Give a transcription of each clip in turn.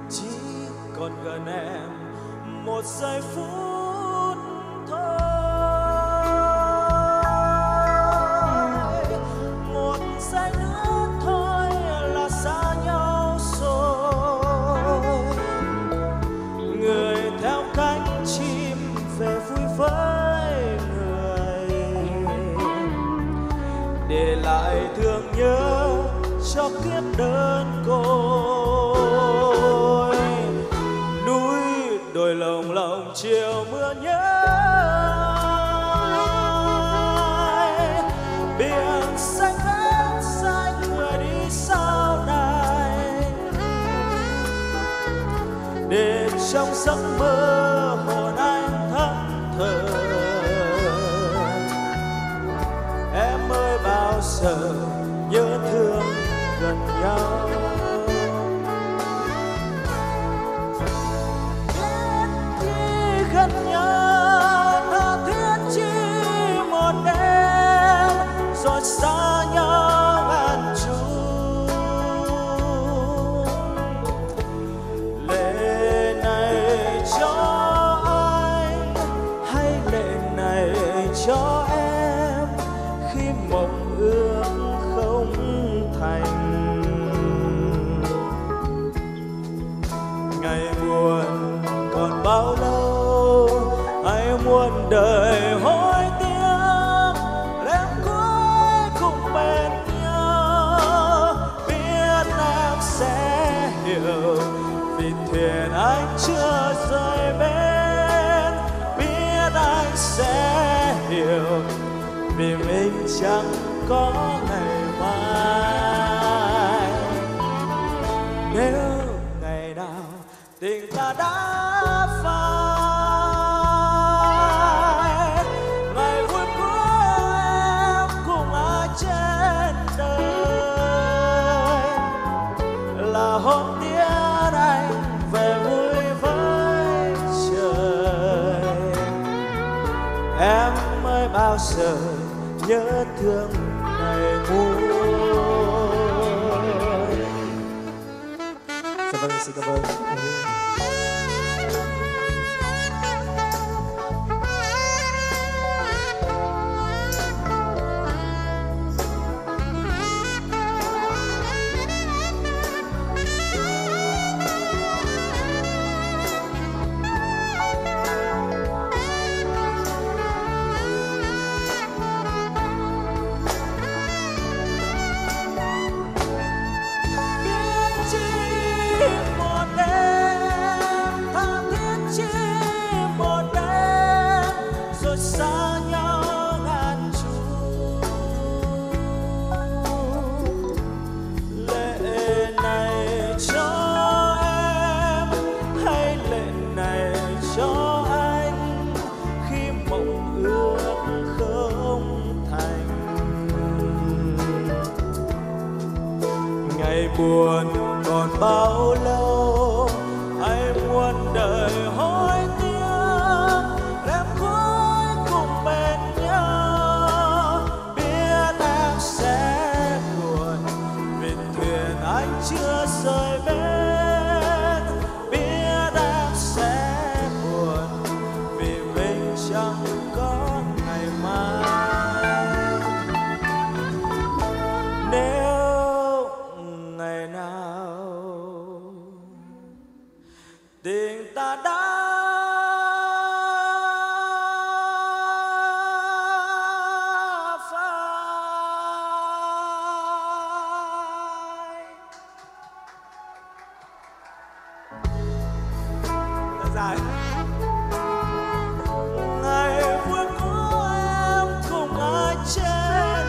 chỉ còn gần em một giây phút thôi. Một giây nữa thôi là xa nhau rồi. Người theo cánh chim về vui với người, để lại thương nhớ cho kiếp đơn côi. Núi đồi lồng lộng chiều mưa nhớ, biển xanh vét xanh người đi sau này, để trong giấc mơ hồn anh thẫn thờ. Em ơi bao giờ nhớ thương gần nhau. Biết khi gần nhau tha thiết chỉ một đêm, rồi xa nhau ngàn trùng. Lệ này cho anh hay lệ này cho em, khi mộng ước không thành. Ngày buồn còn bao lâu, ai muôn đời hối tiếc, đêm cuối cùng bên nhau. Biết em sẽ hiểu vì thuyền anh chưa rời bên, biết anh sẽ hiểu vì mình chẳng có ngày mai. Nếu ngày nào tình ta đã phai, ngày vui của em cùng ai trên đời, là hôm tiễn anh về vui với trời. Em ơi bao giờ nhớ thương ngày muôn. Dạ vâng, xin cảm ơn anh Hữu. Xa nhau ngàn trùng. Lệ này cho em hay lệ này cho anh, khi mộng ước không thành. Ngày buồn còn bao lâu, ai muôn đời hối tiếc, đêm cuối cùng bên nhau. Biết em sẽ buồn vì thuyền anh chưa rời bên, biết em sẽ buồn vì mình chẳng có ngày mai. Nếu ngày nào tình ta đã dài. Ngày vui của em cùng ai trên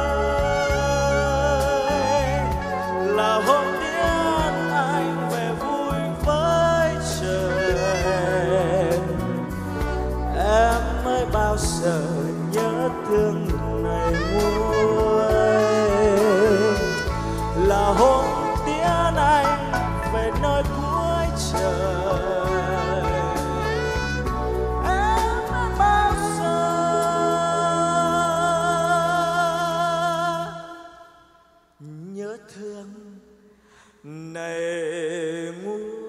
đời, là hôm tiễn anh về vui với trời. Em ơi bao giờ nhớ thương ngày muôn, là hôm tiễn anh về nơi cuối trời. Em bao giờ nhớ thương này muôn.